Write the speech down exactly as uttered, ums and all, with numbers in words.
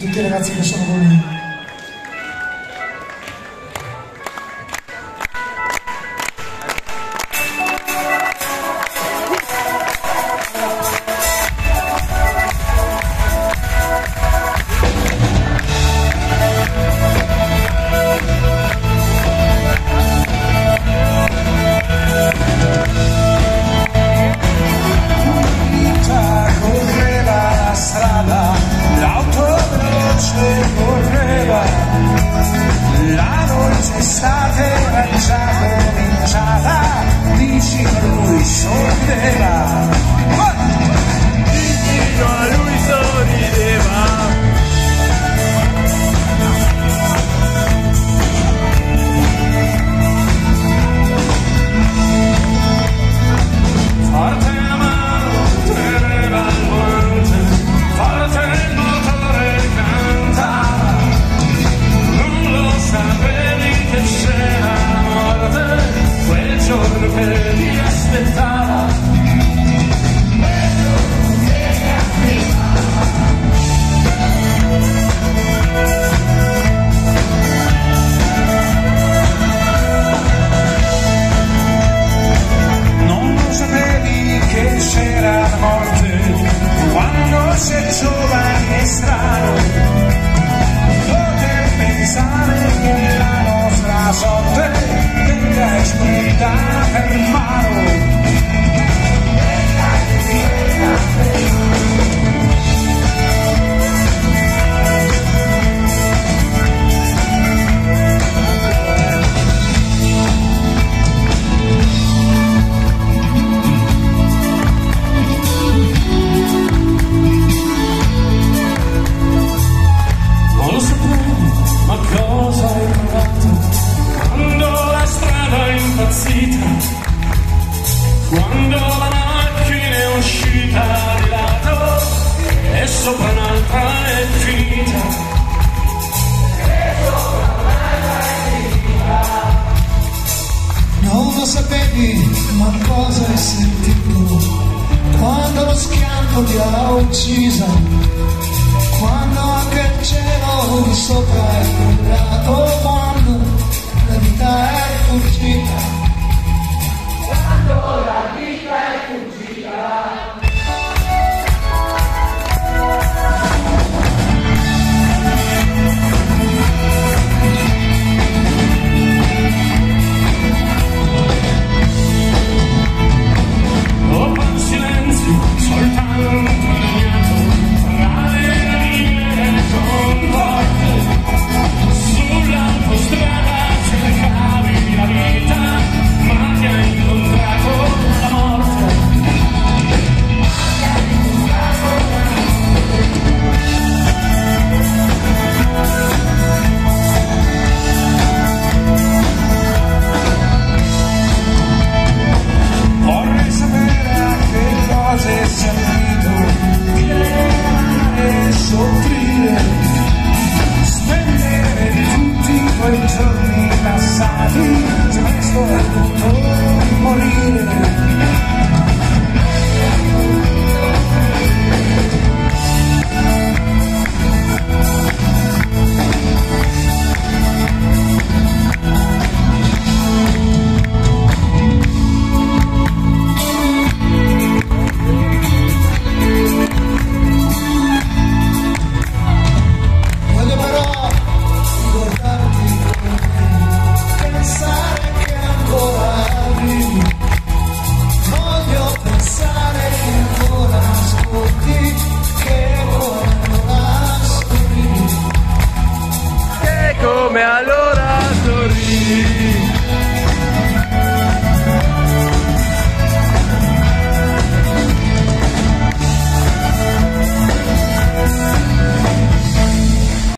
tutti i ragazzi che sono con lui. Quando la macchina è uscita di lato e sopra un'altra è finita, e sopra un'altra è finita. Non lo sapevi, ma cosa hai sentito quando lo schianto ti ha uccisa, quando anche il cielo sopra è brillato, quando la vita è fuggita. Quando la vita è fuggita. Dopo un silenzio soltanto bagnato tra le ravine conforte, sull'autostrada cercavi la vita, ma ti ha incontrato la morte. Vorrei sapere a che cosa è servito e soffrire, spendere tutti quei giorni passati, se presto è tutto morire. Voglio però ricordarti come pensare che ancora vivi, voglio pensare che ancora ascolti, che ancora non ascolti, che come allora